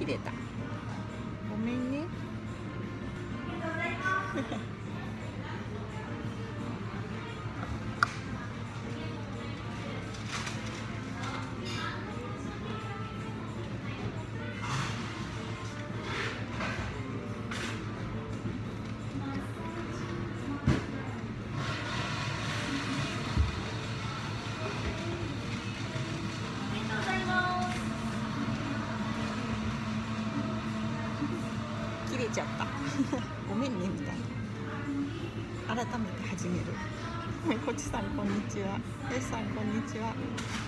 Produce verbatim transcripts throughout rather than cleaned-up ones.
切れた。ごめんね。切れちゃったごめんねみたいな。改めて始める。こちさんこんにちは。よしさんこんにちは。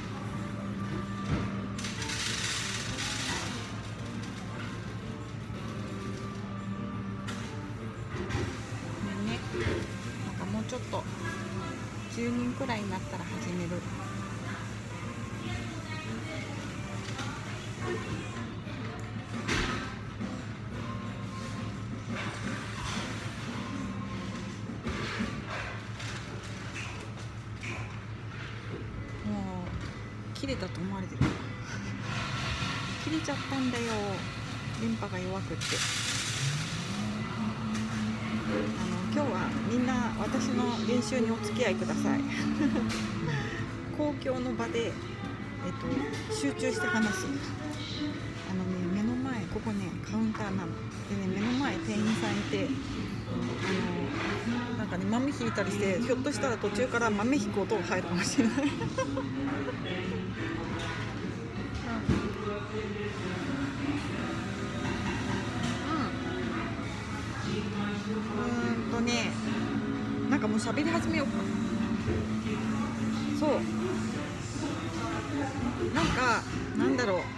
ごめんね。なんかもうちょっとじゅうにんくらいになったら始める。切れたと思われてる。切れちゃったんだよ。電波が弱くって。あの今日はみんな私の練習にお付き合いください。公共の場で、えっと、集中して話す。あのね、目の前ここねカウンターなのでね、目の前店員さんいて、あのなんかね豆引いたりして、ひょっとしたら途中から豆引く音が入るかもしれない。うんとね、なんかもう喋り始めようか。そうなんかなんだろう、う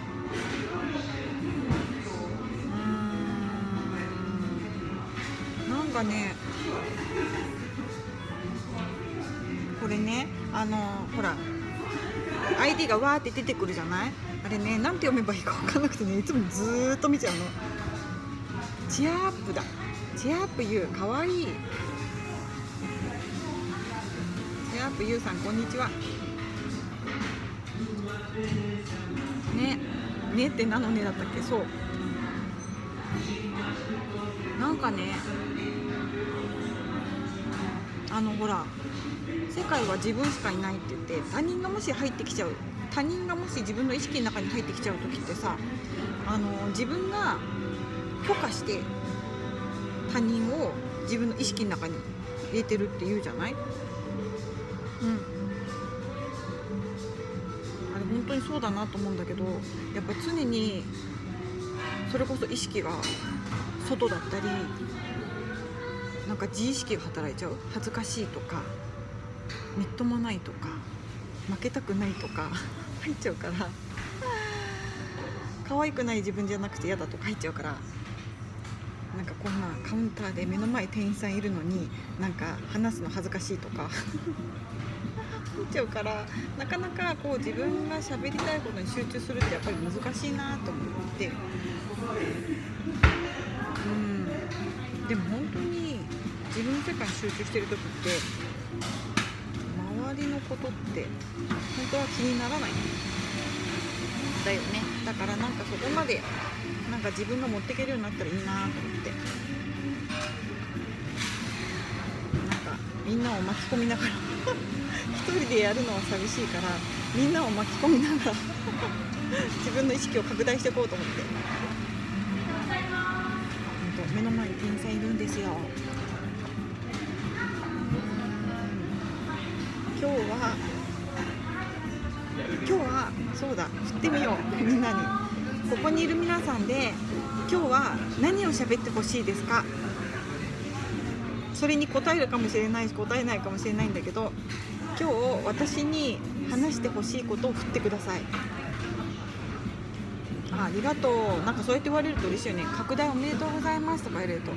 ーんなんかね、これね、あのほら アイディー がわーって出てくるじゃない。あれね、なんて読めばいいか分かんなくてね、いつもずーっと見ちゃうの。チアアップだ。チアアップユー、かわいい。チアアップユーさん、こんにちは。ね、ねってなのねだったっけ。そう。なんかね、あのほら、世界は自分しかいないって言って、他人がもし入ってきちゃう、他人がもし自分の意識の中に入ってきちゃう時ってさ、あの自分が許可して他人を自分の意識の中に入れてるって言うじゃない。うん、あれ本当にそうだなと思うんだけど、やっぱ常にそれこそ意識が外だったり、なんか自意識が働いちゃう。恥ずかしいとかみっともないとか負けたくないとか入っちゃうから、可愛くない自分じゃなくて嫌だとか入っちゃうから、なんかこんなカウンターで目の前店員さんいるのになんか話すの恥ずかしいとか入っちゃうから、なかなかこう自分が喋りたいことに集中するってやっぱり難しいなと思って、うん、でも本当に自分の世界に集中してる時って周りのことって本当は気にならないだよね。だからなんかそこまでなんか自分が持っていけるようになったらいいなと思って、なんかみんなを巻き込みながら一人でやるのは寂しいから、みんなを巻き込みながら自分の意識を拡大していこうと思って。本当目の前に店員さんいるんですよ。今日は今日はそうだ、振ってみよう。みんなに、ここにいる皆さんで今日は何を喋ってほしいですか。それに答えるかもしれないし答えないかもしれないんだけど、今日私に話してほしいことを振ってください。 あ, ありがとう。なんかそうやって言われると嬉しいよね。拡大おめでとうございますとか言われると、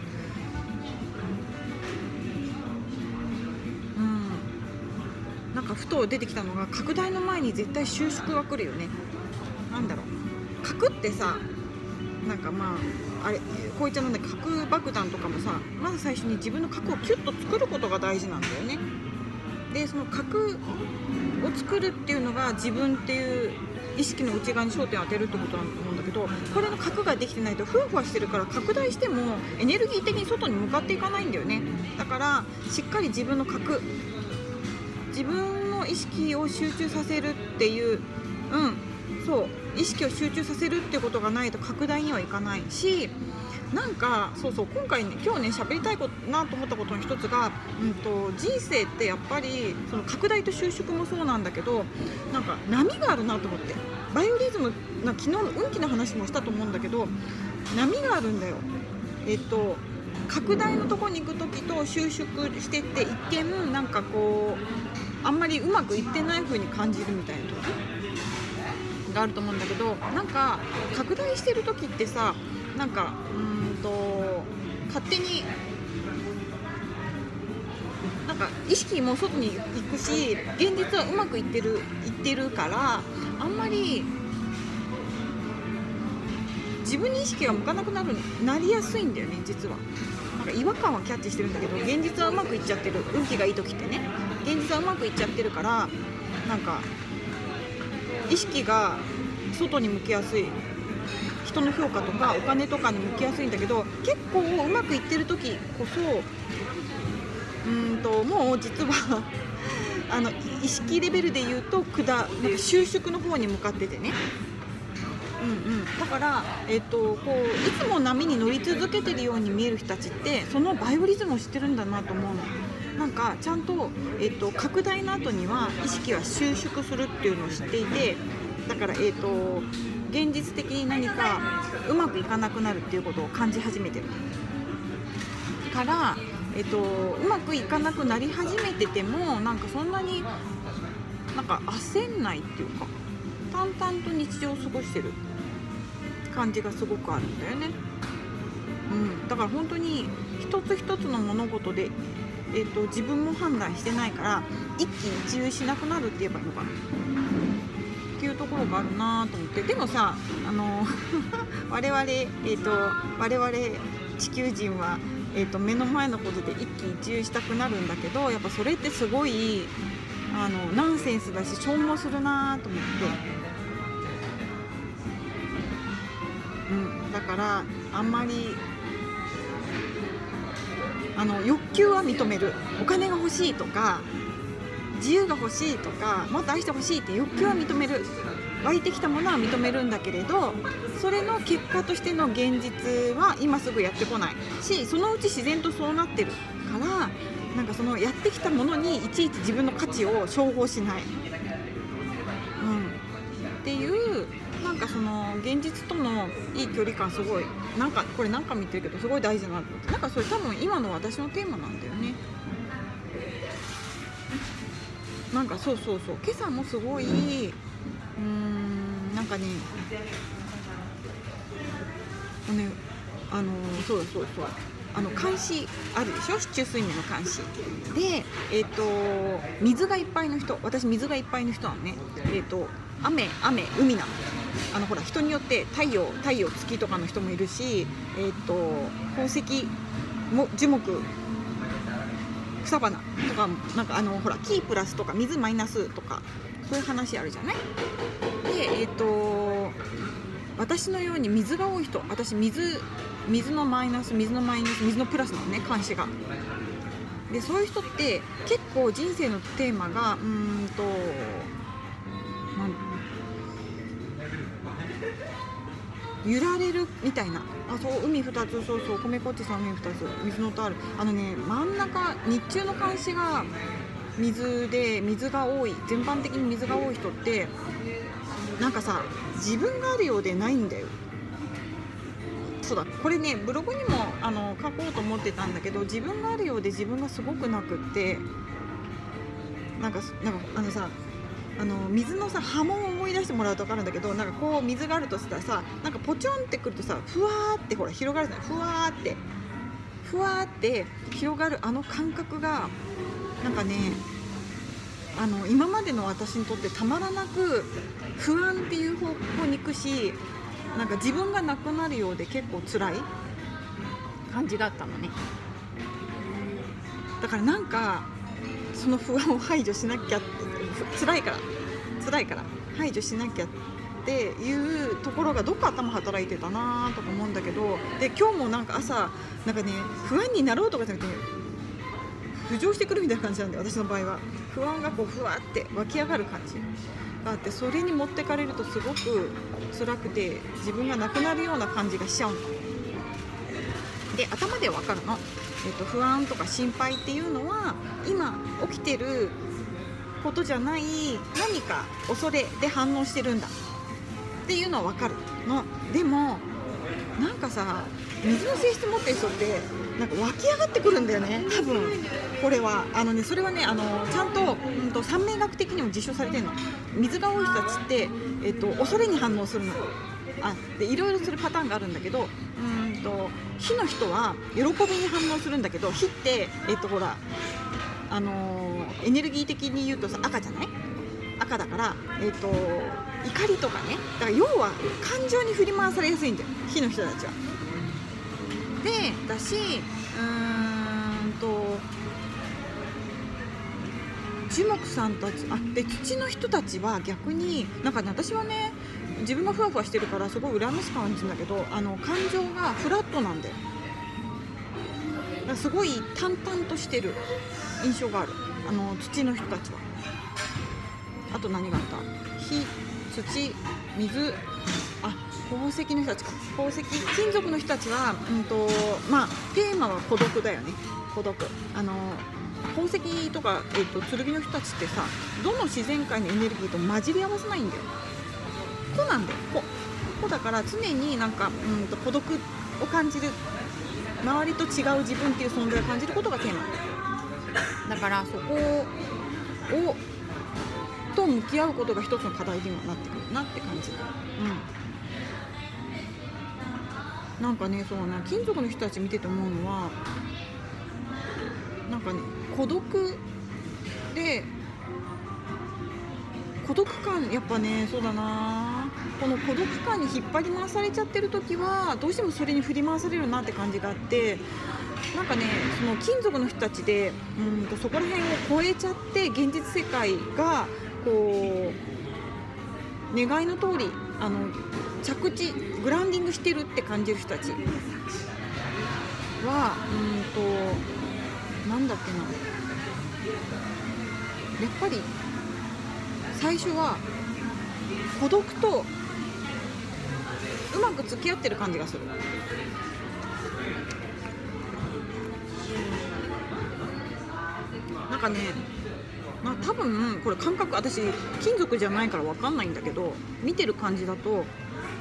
なんかふと出てきたのが、拡大の前に絶対収縮が来るよね。なんだろう、核ってさ、なんかまああれこういっちゃなんだけど、核爆弾とかもさ、まず最初に自分の核をキュッと作ることが大事なんだよね。でその核を作るっていうのが自分っていう意識の内側に焦点を当てるってことなんだと思うんだけど、これの核ができてないとふわふわしてるから、拡大してもエネルギー的に外に向かっていかないんだよね。だからしっかり自分の核、自分の意識を集中させるっていう、うんそう意識を集中させるってことがないと拡大にはいかないし、なんかそうそう今回ね今日ね喋りたいことなと思ったことの一つが、うんと、人生ってやっぱりその拡大と収縮もそうなんだけど、なんか波があるなと思って、バイオリズムな昨日の運気の話もしたと思うんだけど、波があるんだよ。えっと拡大のとこに行く時と収縮してって一見なんかこうあんまりうまくいってない風に感じるみたいな時があると思うんだけど、なんか拡大してる時ってさ、なんかうーんと勝手になんか意識も外に行くし、現実はうまくいってるいってるから、あんまり自分に意識が向かなくなるなりやすいんだよね。実はなんか違和感はキャッチしてるんだけど、現実はうまくいっちゃってる、運気がいい時ってね、現実はうまくいっちゃってるから、なんか意識が外に向きやすい、人の評価とかお金とかに向きやすいんだけど、結構うまくいってる時こそうーんともう実はあの意識レベルで言うとくだなんか収縮の方に向かっててね、うんうん、だから、えっと、こういつも波に乗り続けてるように見える人たちってそのバイオリズムを知ってるんだなと思うの。なんかちゃんと、えっと、拡大の後には意識は収縮するっていうのを知っていて、だから、えっと、現実的に何かうまくいかなくなるっていうことを感じ始めてるから、えっと、うまくいかなくなり始めててもなんかそんなになんか焦んないっていうか、淡々と日常を過ごしてる感じがすごくあるんだよね。うん、だから本当に一つ一つの物事で、えっと、自分も判断してないから一喜一憂しなくなるって言えばいいのかなっていうところがあるなと思って。でもさ、あの我々、えっと、我々地球人は、えっと、目の前のことで一喜一憂したくなるんだけど、やっぱそれってすごいあのナンセンスだし消耗するなと思って、うん、だからあんまりあの欲求は認める、お金が欲しいとか自由が欲しいとかもっと愛してほしいって欲求は認める、湧いてきたものは認めるんだけれど、それの結果としての現実は今すぐやってこないし、そのうち自然とそうなってるから、なんかそのやってきたものにいちいち自分の価値を称号しない、うん、っていうなんかその現実とのいい距離感、すごいなんかこれ何回も言ってるけどすごい大事だなと思って、なんかそれ多分今の私のテーマなんだよね。なんかそうそうそう、今朝もすごい、うーんなんかねねあのそうそうそうあの監視あるでしょ、市中水面の監視で、えー、と水がいっぱいの人、私水がいっぱいの人なのね。えー、と雨雨海なの。あのほら人によって太陽太陽月とかの人もいるし、えー、と宝石も樹木草花とかなんかあのほらキープラスとか水マイナスとかそういう話あるじゃない。でえっ、と私のように水が多い人、私水水のマイナス水のマイナス水のプラスなのね、監視が。でそういう人って結構人生のテーマがうーんとなん揺られるみたいな、あそう海ふたつ、そうそう米こっちさん海ふたつ水の音ある、あのね真ん中日中の監視が水で水が多い、全般的に水が多い人ってなんかさ自分があるようでないんだよ。そうだこれねブログにもあの書こうと思ってたんだけど、自分があるようで自分がすごくなくって、なんかなんかあのさあの水のさ波紋を思い出してもらうと分かるんだけど、なんかこう水があるとしたらさ、なんかポチョンってくるとさふわーってほら広がるじゃない、ふわーってふわーって広がるあの感覚がなんかね、あの今までの私にとってたまらなく不安っていう方向に行くし、なんか自分がなくなるようで結構辛い感じがあったのね。だからなんかその不安を排除しなきゃって、辛いから辛いから排除しなきゃっっていうところがどっか頭働いてたなとか思うんだけど、で今日もなんか朝なんかね不安になろうとかじゃなくて浮上してくるみたいな感じなんで、私の場合は不安がこうふわって湧き上がる感じがあって、それに持ってかれるとすごく辛くて自分がなくなるような感じがしちゃうので、頭でわかるの、えっと、不安とか心配っていうのは今起きてることじゃない何か恐れで反応してるんだっていうのはわかるの。でもなんかさ、水の性質持ってる人ってなんか湧き上がってくるんだよね、多分これはあのねそれはねあのちゃんと、うん、と三名学的にも実証されてるの。水が多い人たちって、えっと、恐れに反応するの。あでいろいろするパターンがあるんだけど、うんと火の人は喜びに反応するんだけど、火って、えっと、ほらあのー、エネルギー的に言うとさ赤じゃない？赤だから、えっと、怒りとかね、だから要は感情に振り回されやすいんだよ、火の人たちは。でだし、うーんと樹木さんたち、あで土の人たちは逆になんかね、私はね自分がふわふわしてるからすごい羨ましく感じるんだけど、あの感情がフラットなんだよ。だからすごい淡々としてる印象がある、あの土の人たちは。あと何があった？火、土、水、あ宝石の人たちか。宝石、金属の人たちは、うんとまあ、テーマは孤独だよね。孤独。あの宝石とか、えー、と剣の人たちってさ、どの自然界のエネルギーと混じり合わせないんだよ。子なんだよ、子。子だから常になんか、うんと孤独を感じる、周りと違う自分っていう存在を感じることがテーマだから、そこをと向き合うことが一つの課題にはなってくるなって感じ。うん、なんかね、そうな金属の人たち見てて思うのは、なんかね孤独で孤独感、やっぱねそうだな、この孤独感に引っ張り回されちゃってる時はどうしてもそれに振り回されるなって感じがあって、なんかねその金属の人たちでうんとそこら辺を超えちゃって現実世界がこう願いの通りあの着地グラウンディングしてるって感じる人たちはうんとなんだっけな、やっぱり最初は孤独とうまく付き合ってる感じがする。なんかね、まあ、多分これ感覚、私金属じゃないから分かんないんだけど、見てる感じだとう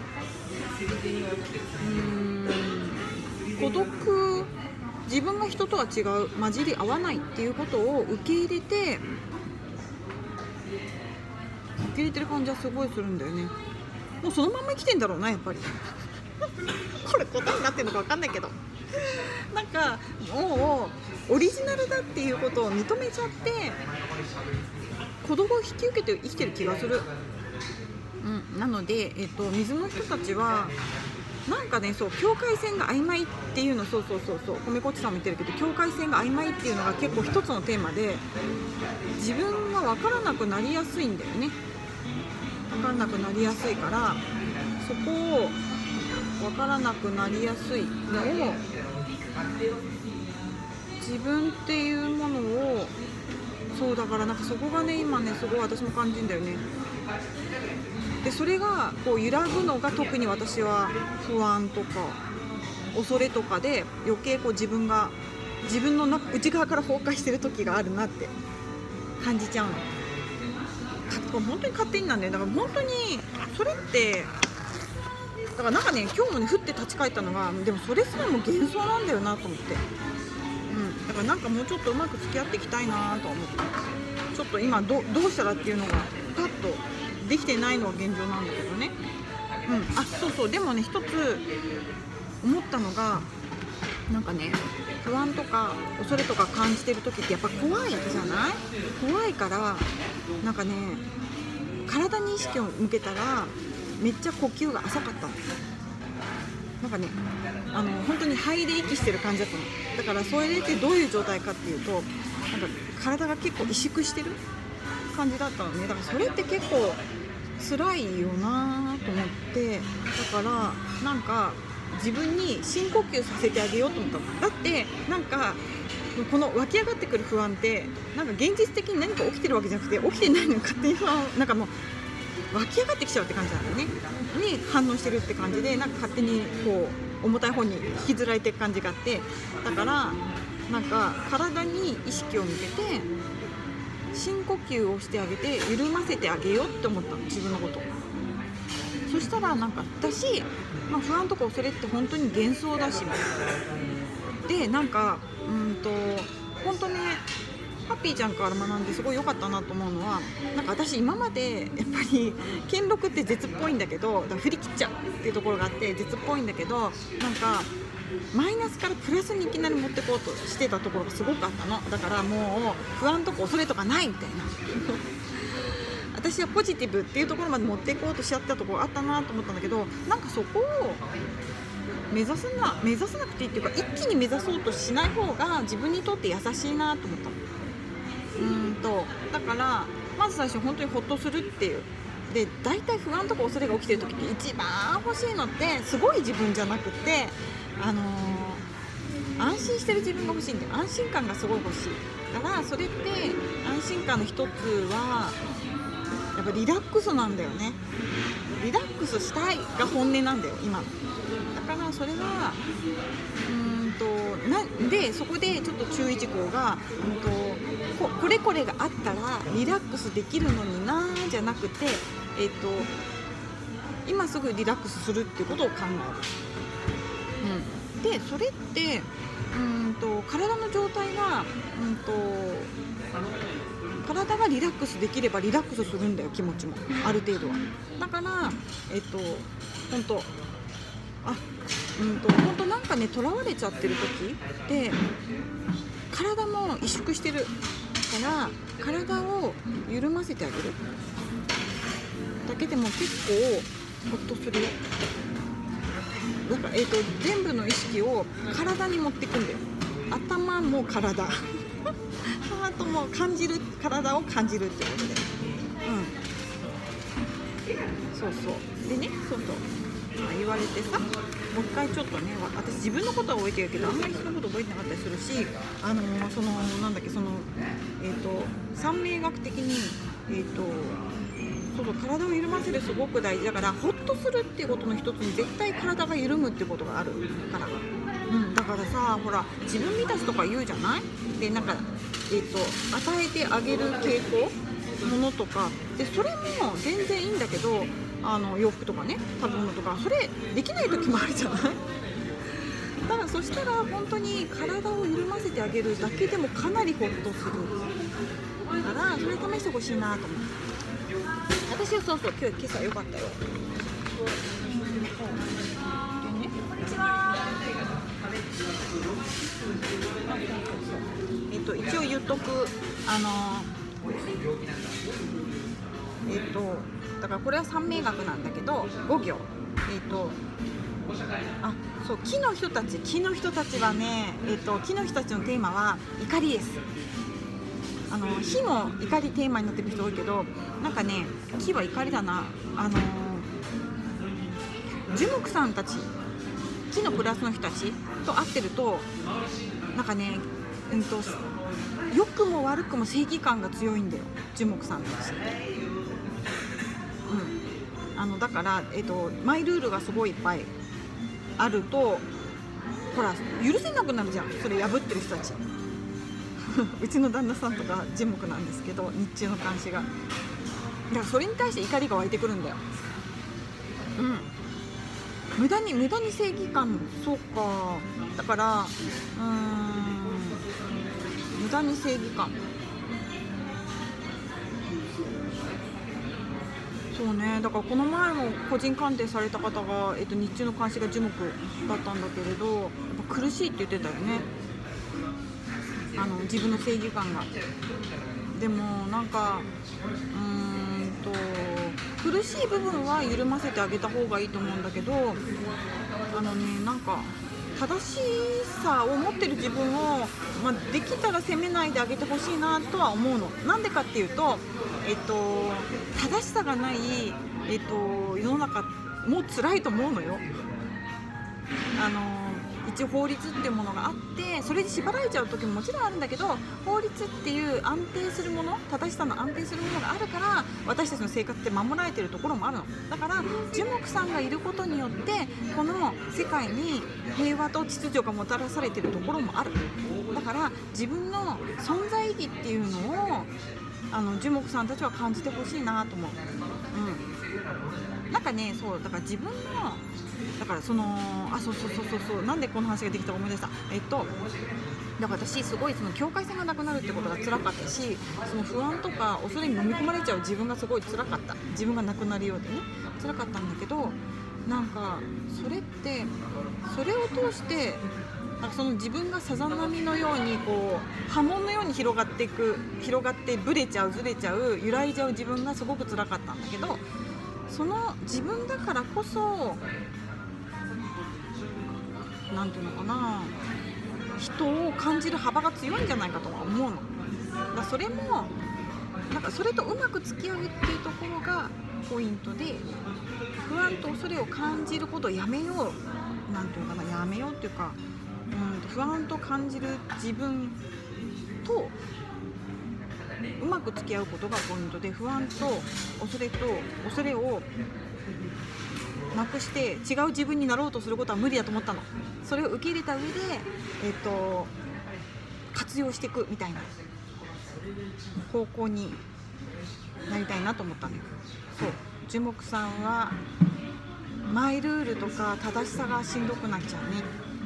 ーん孤独、自分が人とは違う、混じり合わないっていうことを受け入れて受け入れてる感じはすごいするんだよね。もうそのまんま生きてんだろうな、やっぱりこれ答えになってるのか分かんないけど、なんかもうオリジナルだっていうことを認めちゃって孤独を引き受けて生きてる気がする。うん、なので、えっと、水の人たちはなんかね、そう境界線が曖昧っていうの、そうそうそうそう、米こっちさんも言ってるけど、境界線が曖昧っていうのが結構一つのテーマで、自分が分からなくなりやすいんだよね。分からなくなりやすいから、そこを分からなくなりやすいのを自分っていうものを、そうだからなんかそこがね今ねすごい私も感じるんだよね。でそれがこう揺らぐのが特に私は不安とか恐れとかで、余計こう自分が自分の内側から崩壊してる時があるなって感じちゃうの。本当に勝手になんだよ。だから本当にそれってだからなんかね、今日もね降って立ち返ったのが、でもそれすらも幻想なんだよなと思って、うん、だからなんかもうちょっとうまく付き合っていきたいなと思って、ちょっと今 ど, どうしたらっていうのがパッとできてないのが現状なんだけどね。うん、あ、そうそう、でもね一つ思ったのが、なんかね不安とか恐れとか感じてる時ってやっぱ怖いじゃない？怖いからなんかね体に意識を向けたらめっちゃ呼吸が浅かったの。なんかねあの本当に肺で息してる感じだったの。だからそれってどういう状態かっていうと、なんか体が結構萎縮してる感じだったのね。だからそれって結構辛いよなーっと思って、だからなんか自分に深呼吸させてあげようと思ったの。だってなんかこの湧き上がってくる不安ってなんか現実的に何か起きてるわけじゃなくて、起きてないのに勝手に不安なんかもう湧き上がってきちゃうって感じなんだよね。に反応してるって感じで、なんか勝手にこう重たい方に引きずられていく感じがあって、だからなんか体に意識を向けて深呼吸をしてあげて緩ませてあげようって思ったの、自分のこと。そしたらなんか私、まあ、不安とか恐れって本当に幻想だし、でなんかうんと本当ね、ハッピーちゃんから学んですごい良かったなと思うのは、なんか私今までやっぱり兼六って絶っぽいんだけど、だから振り切っちゃうっていうところがあって絶っぽいんだけど、なんかマイナスからプラスにいきなり持ってこうとしてたところがすごくあったの。だからもう不安とか恐れとかないみたいな私はポジティブっていうところまで持っていこうとしちゃったところあったなと思ったんだけど、なんかそこを目指すな目指さなくていいっていうか、一気に目指そうとしない方が自分にとって優しいなと思ったの。うーんとだからまず最初本当にホッとするっていう。で大体不安とか恐れが起きてる時に一番欲しいのってすごい自分じゃなくて、あのー、安心してる自分が欲しいんだよ。安心感がすごい欲しいから、それって安心感の一つはやっぱリラックスなんだよね。リラックスしたいが本音なんだよ今。だからそれはうーんとなでそこでちょっと注意事項が、うんと こ, これこれがあったらリラックスできるのになーじゃなくて、えっと今すぐリラックスするっていうことを考える。うん、でそれってうんと体の状態がうんと体がリラックスできればリラックスするんだよ、気持ちもある程度は。だからえっと本当あうんと本当なんかね、とらわれちゃってる時って体も萎縮してるから体を緩ませてあげるだけでも結構ホッとするよ。だから、えーと、全部の意識を体に持っていくんだよ。頭も体ハートも感じる、体を感じるってことで、うん、そうそうでね、そうそう言われてさ、もう一回ちょっとね、私自分のことは覚えてるけどあんまり人のこと覚えてなかったりするし、あのー、そのなんだっけそのえっ、ー、と三名学的にえっ、ー、とそうそう体を緩ませるすごく大事だから、ホッとするっていうことの一つに絶対体が緩むっていうことがあるから、うん、だからさ、ほら自分満たしとか言うじゃない。でなんかえっ、と与えてあげる傾向ものとかで、それも全然いいんだけど、あの洋服とかね、食べ物とかそれできない時もあるじゃない。だからそしたら本当に体を緩ませてあげるだけでもかなりホッとするから、それ試してほしいなと思って。私はそうそう、今日今朝良かったよ。でね、こんにちは。えっと一応言っとく、あのえっとだからこれは三名学なんだけどご行、えっとあそう木の人たち木の人たちはね、えっと木の人たちのテーマは怒りです。あの火も怒りテーマになってる人多いけど、なんかね木は怒りだな。あの樹木さんたち、木のプラスの人たちと会ってるとなんかね、うんと良くも悪くも正義感が強いんだよ、樹木さんたちって。うん、あのだから、えっと、マイルールがすごいいっぱいあると、ほら許せなくなるじゃん、それ破ってる人たちうちの旦那さんとか樹木なんですけど、日中の監視が、だからそれに対して怒りが湧いてくるんだよ。うん無駄に無駄に正義感、そうか、だからうーん無駄に正義感、そうね。だからこの前も個人鑑定された方が、えっと、日中の監視が樹木だったんだけれど、やっぱ苦しいって言ってたよね、あの自分の正義感が。でもなんかうーんと苦しい部分は緩ませてあげた方がいいと思うんだけど、あのね、なんか正しさを持ってる自分を、まあ、できたら責めないであげてほしいなとは思うの。なんでかっていうと、えっと、正しさがないえっと世の中も辛いと思うのよ。あの一応法律っていうものがあって、それで縛られちゃう時ももちろんあるんだけど、法律っていう安定するもの、正しさの安定するものがあるから私たちの生活って守られてるところもあるの。だから樹木さんがいることによってこの世界に平和と秩序がもたらされてるところもある。だから自分の存在意義っていうのをあの樹木さんたちは感じてほしいなと思う。うん、なんかね、そうだから自分のだからそのあそうそうそうそうそうなんでこの話ができたか思い出した。えっとだから私すごいその境界線がなくなるってことが辛かったし、その不安とか恐れに飲み込まれちゃう自分がすごい辛かった。自分がなくなるようでね辛かったんだけど、なんかそれってそれを通してなんかその自分がさざ波のようにこう波紋のように広がっていく広がってブレちゃうずれちゃう揺らいじゃう自分がすごく辛かったんだけど、その自分だからこそなんていうのかな、人を感じる幅が強いんじゃないかとは思うの。だからそれもなんかそれとうまく付き合うっていうところがポイントで、不安と恐れを感じることをやめようなんていうのかなやめようっていうか、うん、不安と感じる自分とうまく付き合うことがポイントで、不安と恐れと恐れをなくして違う自分になろうとすることは無理だと思ったの。それを受け入れた上で、えっと、活用していくみたいな方向になりたいなと思ったのよ。そう樹木さんはマイルールとか正しさがしんどくなっちゃうね。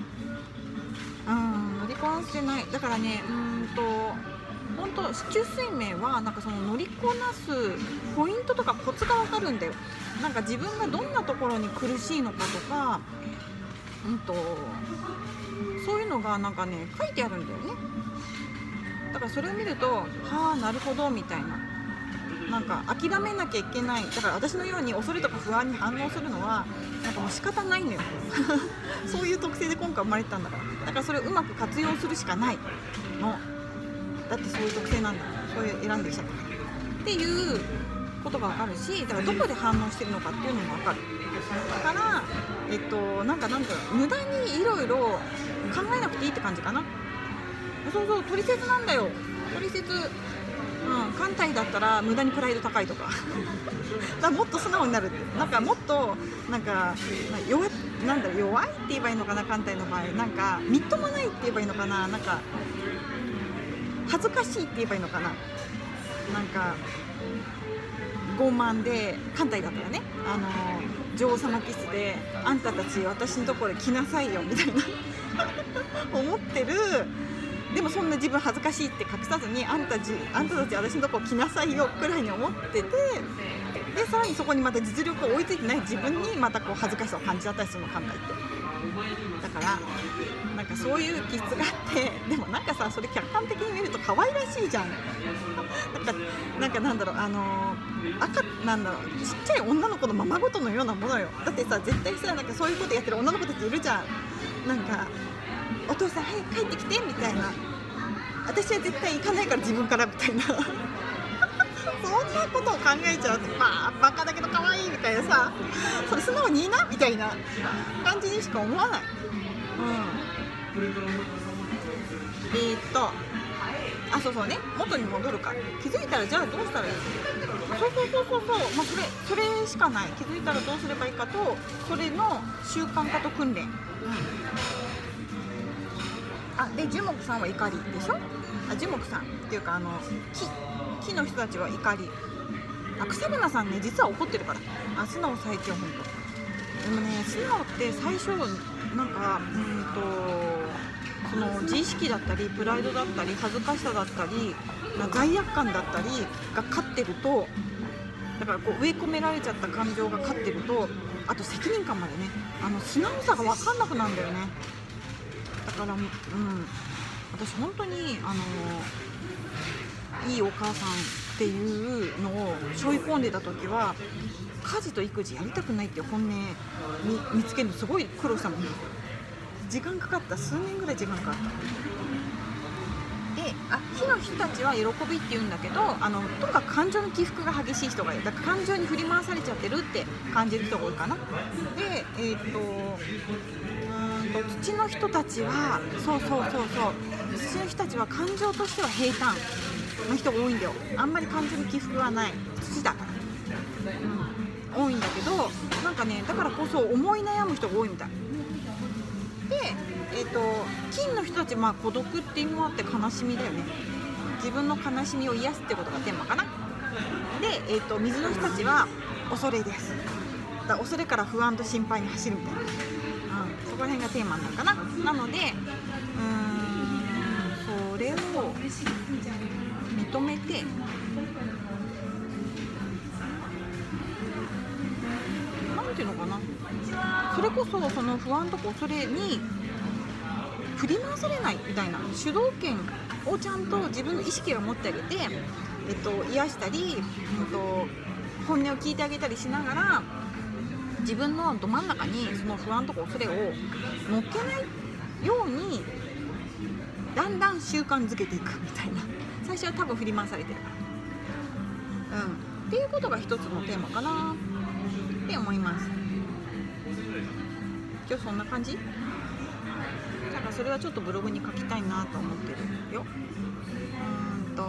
うん乗りこなせない。だからねうーんと本当四柱推命はなんかその乗りこなすポイントとかコツが分かるんだよ。なんか自分がどんなところに苦しいのかとか、うんとそういうのがなんかね書いてあるんだよね。だからそれを見るとはあなるほどみたいな、なんか諦めなきゃいけない。だから私のように恐れとか不安に反応するのはなんかもう仕方ないのよそういう特性で今回生まれてたんだから。だからそれをうまく活用するしかないの。だってそういう特性なんだ。そういう選んできちゃったっていうことが分かるし、だからどこで反応してるのかっていうのも分かる。だからえっとなんかなんだろう、無駄にいろいろ考えなくていいって感じかな。そうそう取説なんだよ。取説、うん、艦隊だったら無駄にプライド高いとかだからもっと素直になるって、なんかもっとなんか弱なんだろう弱いって言えばいいのかな。艦隊の場合なんかみっともないって言えばいいのかな。なんか恥ずかしいって言えばいいのかな。なんか傲慢で艦隊だったらね、あの女王様気質であんたたち私のところに来なさいよみたいな思ってる。でもそんな自分恥ずかしいって隠さずにあんたじあんたたち私のところ来なさいよくらいに思ってて、でさらにそこにまた実力が追いついてない自分にまたこう恥ずかしさを感じちゃったりするの艦隊って。だからなんかそういう気質があって、でもなんかさそれ客観的に見ると可愛らしいじゃん。なんかなんかなんだろうあのー、赤なんだろうちっちゃい女の子のままごとのようなものよ。だってさ絶対さなんかそういうことやってる女の子たちいるじゃん。なんかお父さん早く帰ってきてみたいな、私は絶対行かないから自分からみたいなそんなことを考えちゃうとまあバカだけど可愛いみたいなさ、それ素直にいいなみたいな感じにしか思わない。うんえー、っとあそうそうね元に戻るか。気づいたらじゃあどうしたらいいの。そうそうそうそうそう、まあ、それそれしかない。気づいたらどうすればいいかとそれの習慣化と訓練、うんあで樹木さんは怒りでしょ。あ樹木さんっていうかあの 木, 木の人たちは怒り。あ草花さんね実は怒ってるから。あ素直最強ほんと。でもね素直って最初なんかうんとその自意識だったりプライドだったり恥ずかしさだったり罪悪感だったりが勝ってると、だからこう植え込められちゃった感情が勝ってると、あと責任感までねあの素直さが分かんなくなるんだよね。だから、うん、私本当にあのいいお母さんっていうのを背負い込んでた時は家事と育児やりたくないっていう本音に見つけるのすごい苦労したもん。時間かかった。数年ぐらい時間かかった。であ、火の人たちは喜びって言うんだけど、あのとにかく感情の起伏が激しい人がいる。だから感情に振り回されちゃってるって感じる人が多いかな。で、えー、っとうーんと土の人たちはそうそうそうそう土の人たちは感情としては平坦な人が多いんだよ。あんまり感情の起伏はない、土だから、うん、多いんだけど、なんかね、だからこそ思い悩む人が多いみたいで、えー、と金の人たち、まあ孤独っていうのもあって悲しみだよね。自分の悲しみを癒すってことがテーマかな。で、えー、と水の人たちは恐れです。だから恐れから不安と心配に走るみたいな、うん、そこら辺がテーマになるかな。なので、うーんそれを認めて、なんていうのかな、それこそその不安とか恐れに振り回されないみたいな主導権をちゃんと自分の意識を持ってあげて、えっと、癒したり、えっと、本音を聞いてあげたりしながら、自分のど真ん中にその不安とか恐れを乗っけないようにだんだん習慣づけていくみたいな。最初は多分振り回されてるから、うん、っていうことが一つのテーマかなって思います。今日そんな感じ？だからそれはちょっとブログに書きたいなと思ってるよ。うーんと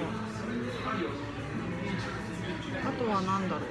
あとは何だろう。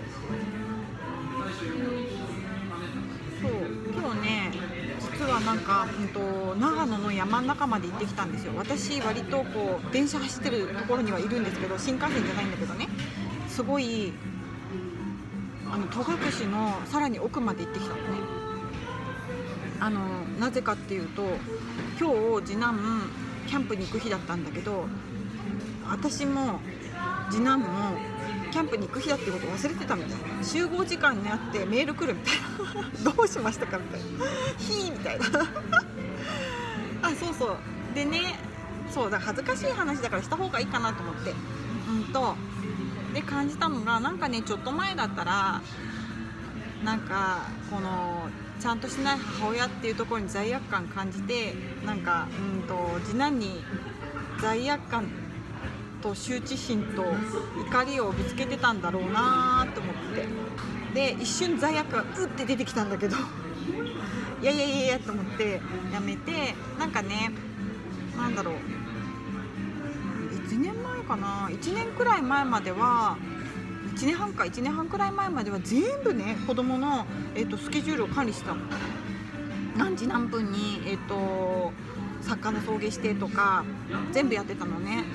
そう、今日ね、実はなんか、うんと、長野の山の中まで行ってきたんですよ。私割とこう電車走ってるところにはいるんですけど、新幹線じゃないんだけどね、すごいあの戸隠のさらに奥まで行ってきたのね。あのなぜかっていうと、今日次男キャンプに行く日だったんだけど、私も次男もキャンプに行く日だっていうことを忘れてたみたいな。集合時間になってメール来るみたいなどうしましたかみたいなひーみたいなあ、そうそうでね、そうだ、恥ずかしい話だからした方がいいかなと思って、うんとで感じたのが、なんかね、ちょっと前だったらなんかこのちゃんとしない母親っていうところに罪悪感感じて、なんかうんと次男に罪悪感と羞恥心と怒りをぶつけてたんだろうなと思って、で一瞬罪悪感がうって出てきたんだけどいやいやいやいやと思ってやめて、なんかね、なんだろう、いちねんまえかな、いちねんくらい前まではいちねんはんかいちねんはんくらい前までは全部ね、子供の、えー、とスケジュールを管理してたの。何時何分に、えー、と作家の送迎してとか全部やってたのね。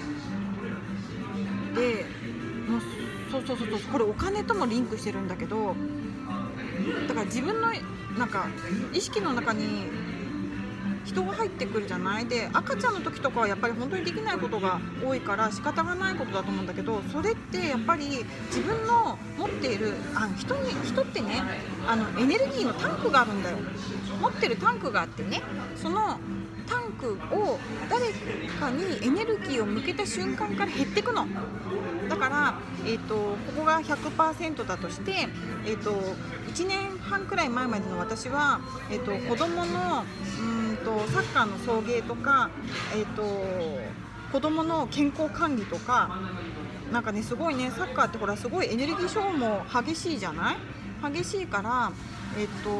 でもうそうそうそうそう、これお金ともリンクしてるんだけど、だから自分のなんか意識の中に人が入ってくるじゃない。で赤ちゃんの時とかはやっぱり本当にできないことが多いから仕方がないことだと思うんだけど、それってやっぱり自分の持っているあ人に人ってね、あのエネルギーのタンクがあるんだよ。持ってるタンクがあってね、そのタンクを誰かにエネルギーを向けた瞬間から減っていくの。だから、えーと、ここが ひゃくパーセント だとして、えーと、いちねんはんくらい前までの私は、えーと、子供のうーんとサッカーの送迎とか、えーと、子供の健康管理とか、なんかね、すごいね、サッカーってほらすごいエネルギー消耗激しいじゃない。激しいから、えっと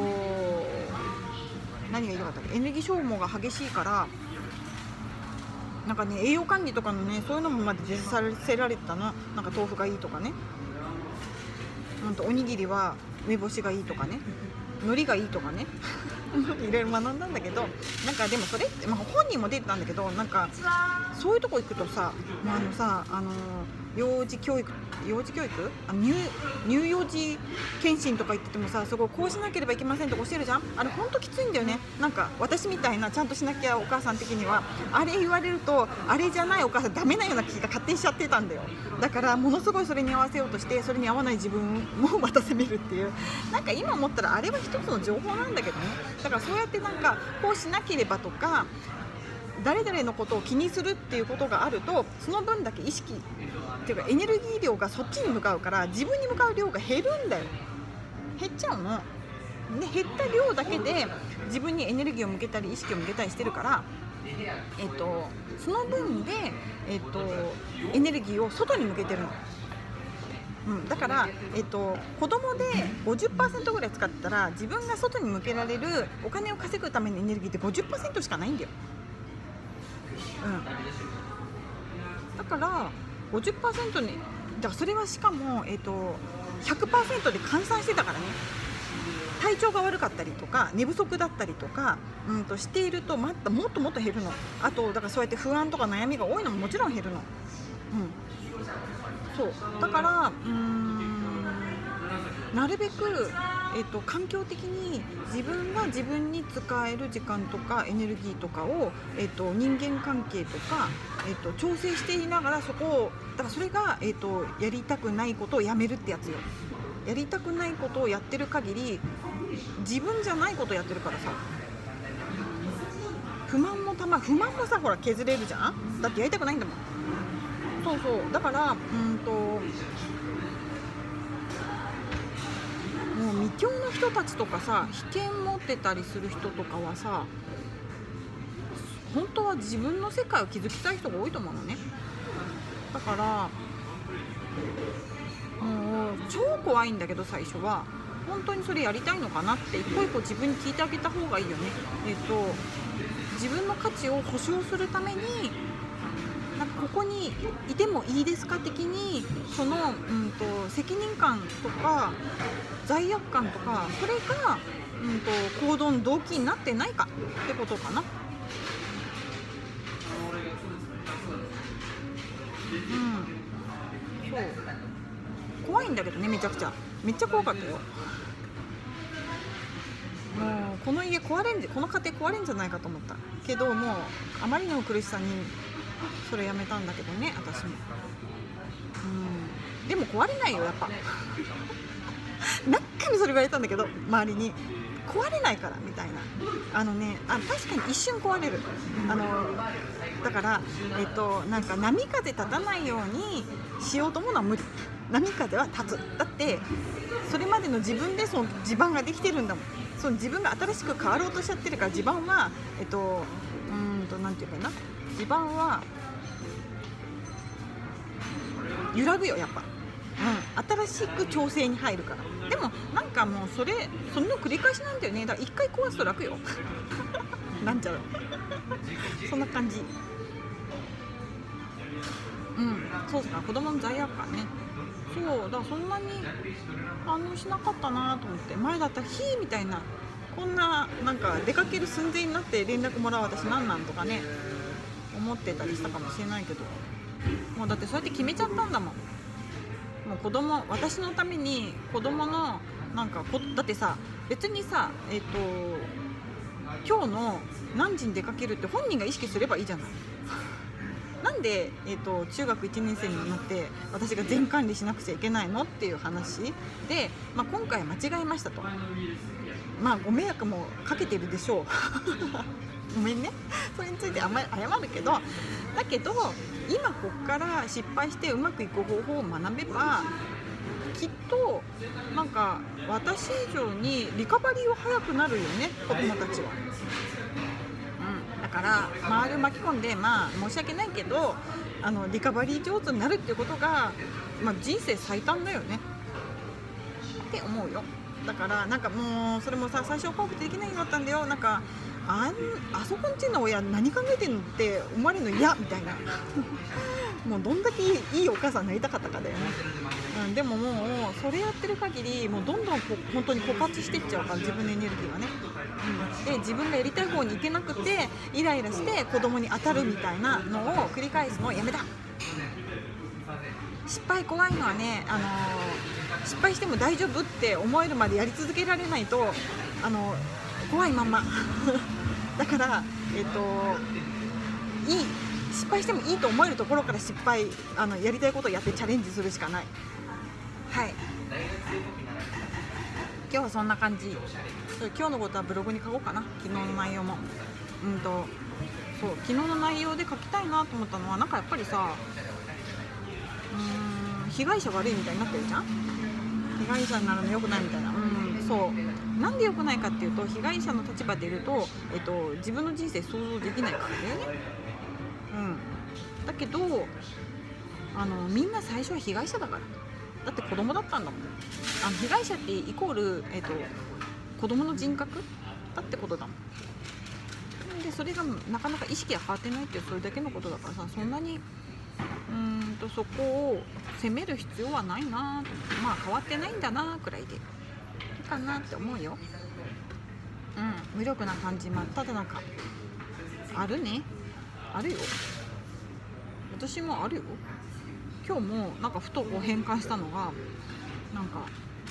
何が言いたかったっけ、エネルギー消耗が激しいから、なんかね、栄養管理とかのね、そういうのもまで実させられてたの。なんか豆腐がいいとかね、なんとおにぎりは梅干しがいいとかね、海苔がいいとかねいろいろ学んだんだけど、なんかでもそれって、まあ、本人も出てたんだけど、なんかそういうとこ行くとさ、まあ、あのさあの幼児教育幼児教育あ乳乳幼児検診とか行っててもさ、すごいこうしなければいけませんって教えるじゃん。あれほんときついんだよね。なんか私みたいなちゃんとしなきゃお母さん的にはあれ言われると、あれじゃないお母さんダメなような気が勝手にしちゃってたんだよ。だからものすごいそれに合わせようとして、それに合わない自分もまた責めるっていう、なんか今思ったらあれは一つの情報なんだけどね。だからそうやってなんかこうしなければとか、誰々のことを気にするっていうことがあると、その分だけ意識っていうかエネルギー量がそっちに向かうから、自分に向かう量が減るんだよ。減っちゃうので、減った量だけで自分にエネルギーを向けたり意識を向けたりしてるから、 えっと、その分で、えっと、エネルギーを外に向けてるの。うん、だから、えっと、子供で ごじゅっパーセント ぐらい使ってたら、自分が外に向けられるお金を稼ぐためのエネルギーって ごじゅっパーセント しかないんだよ。うん、だから ごじゅっパーセント に、だからそれはしかも、えっと、ひゃくパーセント で換算してたからね。体調が悪かったりとか寝不足だったりとか、うん、としているとまたもっともっと減るの。あとだからそうやって不安とか悩みが多いのももちろん減るの。うん、そうだから、うーんなるべく、えっと、環境的に自分が自分に使える時間とかエネルギーとかを、えっと、人間関係とか、えっと、調整していながら、そこをだからそれが、えっと、やりたくないことをやめるってやつよ。やりたくないことをやってる限り自分じゃないことをやってるからさ、不満もたま不満もさ、ほら削れるじゃん。だってやりたくないんだもん。そうそうだからうんともう未教の人たちとかさ、被験持ってたりする人とかはさ、本当は自分の世界を築きたい人が多いと思うのね。だからもう超怖いんだけど、最初は本当にそれやりたいのかなって一個一個自分に聞いてあげた方がいいよね。えっと自分の価値を保証するために、なんかここにいてもいいですか的に、その、うんと責任感とか罪悪感とか、それが、うんと行動の動機になってないかってことかな。うん、そう怖いんだけどね、めちゃくちゃめっちゃ怖かったよ。もうこの家壊れんじこの家庭壊れんじゃないかと思ったけど、もうあまりの苦しさにそれやめたんだけどね、私も。うんでも壊れないよ、やっぱ何回もそれ言われたんだけど、周りに壊れないからみたいな。あのねあ確かに一瞬壊れる。あのだから、えっと、なんか波風立たないようにしようと思うのは無理。波風は立つ。だってそれまでの自分でその地盤ができてるんだもん。その自分が新しく変わろうとしちゃってるから、地盤はえっとうーんとなんていうかな、地盤は揺らぐよやっぱ。うん、新しく調整に入るから。でもなんかもうそれそれの繰り返しなんだよね。だから一回壊すと楽よなんちゃうそんな感じ。うんそうか、子供の罪悪感ね。そうだからそんなに反応しなかったなと思って。前だったらヒーみたいな、こんななんか出かける寸前になって連絡もらう私なんなんとかね思ってたりしたかもしれないけど、もうだってそうやって決めちゃったんだもん。もう子供私のために子供のなんかこだってさ、別にさえっと今日の何時に出かけるって本人が意識すればいいじゃない。なんで、えー、と中学いちねん生になって私が全管理しなくちゃいけないのっていう話で、まあ、今回間違えましたと。まあご迷惑もかけてるでしょうごめんね、それについてあんまり謝るけど、だけど今こっから失敗してうまくいく方法を学べば、きっとなんか私以上にリカバリーは早くなるよね、子供たちは。だから周りを巻き込んで、まあ申し訳ないけどあのリカバリー上手になるっていうことが、まあ、人生最短だよねって思うよ。だからなんかもうそれもさ、最初は怖くてできないようになったんだよ。なんかあんあそこんちの親何考えてんのって思われるの嫌みたいなもうどんだけいいお母さんになりたかったかだよね。うん、でももうそれやってる限りもうどんどんこ本当に枯渇していっちゃうから、自分のエネルギーがね。うん、で自分がやりたい方に行けなくてイライラして子供に当たるみたいなのを繰り返すのをやめた。失敗怖いのはね、あのー、失敗しても大丈夫って思えるまでやり続けられないと、あのー、怖いまんまだからえっといい失敗してもいいと思えるところから失敗あのやりたいことをやってチャレンジするしかない。はい、今日はそんな感じ。今日のことはブログに書こうかな、昨日の内容も。うんとそう昨日の内容で書きたいなと思ったのは、なんかやっぱりさ、うーん被害者悪いみたいになってるじゃん。被害者になるの良くないみたいな。うんそうなんで良くないかっていうと、被害者の立場でいると、えっと、自分の人生想像できないからだよね。うん、だけどあのみんな最初は被害者だから。だって子供だったんだもん。あの被害者ってイコール、えっと、子供の人格だってことだもん。でそれがなかなか意識が変わってないっていう、それだけのことだからさ、そんなにうーんとそこを責める必要はないなと。まあ変わってないんだなくらいでいいかなって思うよ。うん、無力な感じ真っただ中あるね。あるよ。私もあるよ。今日もなんかふとこう変換したのが、なんか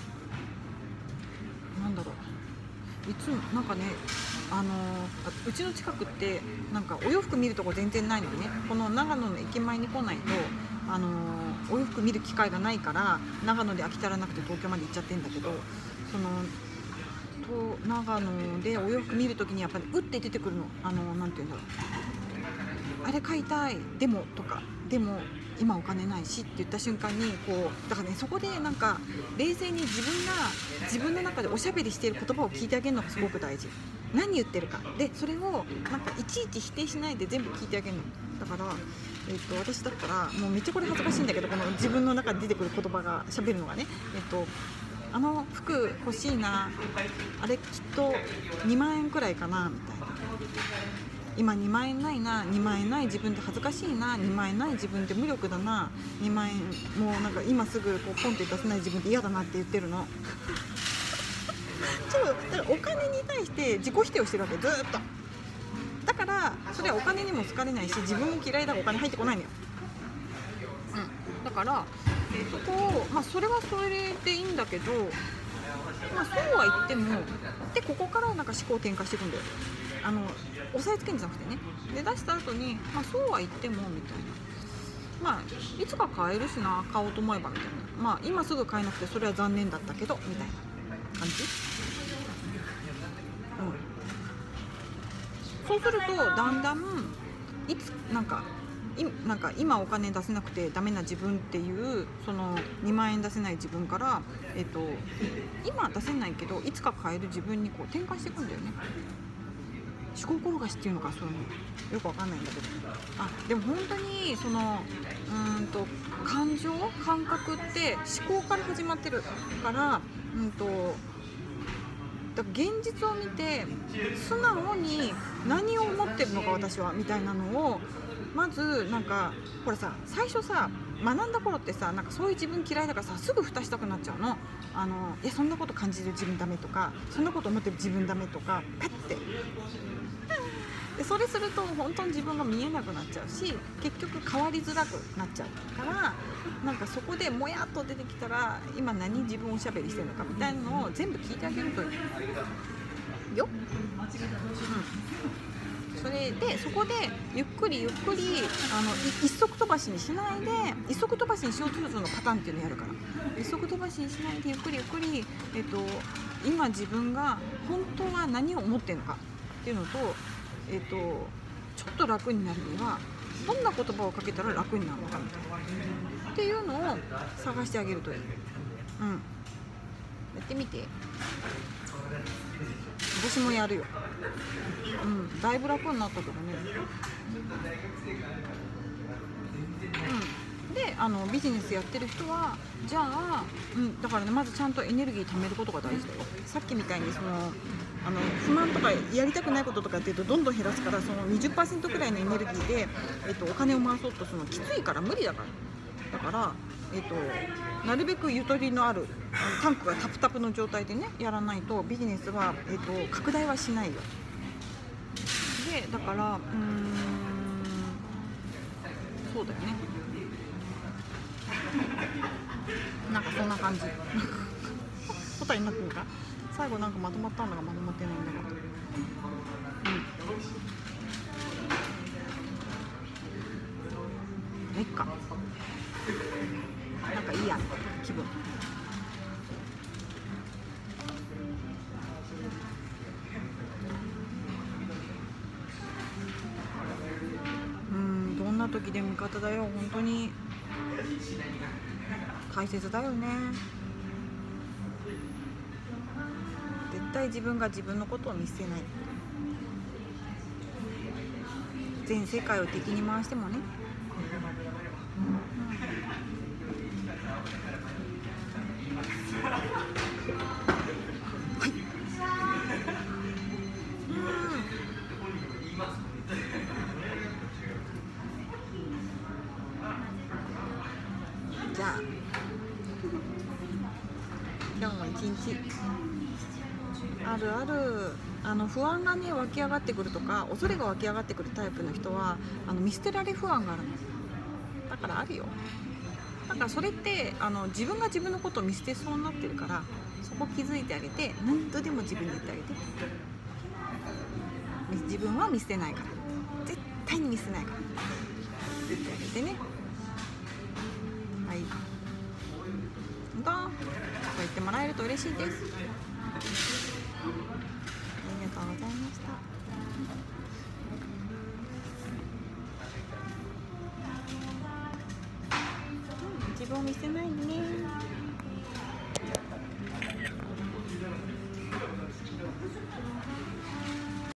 なんだろう、いつもなんかね、あのー、うちの近くってなんかお洋服見るとこ全然ないのね。この長野の駅前に来ないと、あのー、お洋服見る機会がないから、長野で飽き足らなくて東京まで行っちゃってんだけど、そのと長野でお洋服見るときにやっぱりうって出てくるの。あのー、なんていうんだろう、あれ買いたい、でもとか、でも今お金ないしって言った瞬間にこうだからね、そこでなんか冷静に自分が自分の中でおしゃべりしている言葉を聞いてあげるのがすごく大事。何言ってるかで、それをなんかいちいち否定しないで全部聞いてあげるの。だから、えっと、私だったらもうめっちゃこれ恥ずかしいんだけど、この自分の中で出てくる言葉がしゃべるのがね、えっとあの服欲しいな、あれきっとにまんえんくらいかなみたいな、今にまんえんないな、にまんえんない自分って恥ずかしいな、にまんえんない自分って無力だな、にまんえんもうなんか今すぐこうポンって出せない自分って嫌だなって言ってるの。そうだからお金に対して自己否定をしてるわけ、ずーっと。だからそれはお金にも好かれないし、自分も嫌いだからお金入ってこないのよ。うん、だからそこを、まあ、それはそれでいいんだけど、まあ、そうは言ってもでここからなんか思考転換していくんだよ。あの押さえつけるんじゃなくてね。で出した後に、まあ、そうは言ってもみたいな、まあいつか買えるしな、買おうと思えばみたいな、まあ今すぐ買えなくてそれは残念だったけどみたいな感じ。うん、そうするとだんだんいつなんかいなんか今お金出せなくてダメな自分っていう、そのにまんえん出せない自分から、えっと、今出せないけどいつか買える自分にこう転換していくんだよね。思考転がしっていうのか、そういうのよくわかんないんだけど、あでも本当にそのうーんと感情感覚って思考から始まってるから、うんとだから現実を見て素直に何を思ってるのか私はみたいなのをまずなんか、ほらさ、最初さ学んだ頃ってさ、なんかそういう自分嫌いだからさすぐ蓋したくなっちゃうの。あのいやそんなこと感じる自分ダメとか、そんなこと思ってる自分ダメとかパッてで、それすると本当に自分が見えなくなっちゃうし、結局変わりづらくなっちゃうから、なんかそこでもやっと出てきたら今何自分おしゃべりしてるのかみたいなのを全部聞いてあげるといいよ。うん、それでそこでゆっくりゆっくりあの一足飛ばしにしないで、一足飛ばしにしようとするのパターンっていうのをやるから、一足飛ばしにしないでゆっくりゆっくり、えっと、今自分が本当は何を思ってるのかっていうのと、えっと、ちょっと楽になるにはどんな言葉をかけたら楽になるのかみたいなっていうのを探してあげるといい。うん、やってみて。私もやるよ。うん、だいぶ楽になったけどね。うん、であのビジネスやってる人はじゃあ、うん、だからね、まずちゃんとエネルギー貯めることが大事だよ。さっきみたいにそのあの不満とかやりたくないこととかっていうとどんどん減らすから、その にじゅっパーセント くらいのエネルギーで、えっと、お金を回そうとするのきついから無理だから。だから、えっと、なるべくゆとりのあるあのタンクがタプタプの状態でねやらないとビジネスは、えっと、拡大はしないよ。でだからうーんそうだよね。なんかそんな感じ答えになってるか。最後なんかまとまったんだかまとまってないんだか。うん。いっか。なんかいいや気分。うん、どんな時で味方だよ。本当に大切だよね。絶対自分が自分のことを見捨てない。全世界を敵に回してもね、じゃあ今日も一日あるあるあの不安がね湧き上がってくるとか、恐れが湧き上がってくるタイプの人はあの見捨てられ不安があるの。だからあるよ。だからそれってあの自分が自分のことを見捨てそうになってるから、そこ気づいてあげて、何とでも自分に言ってあげて、自分は見捨てないから、絶対に見捨てないから言ってあげてね。はい、本当そう言ってもらえると嬉しいです。ありがとうございました。うん、自分を見捨てないでね。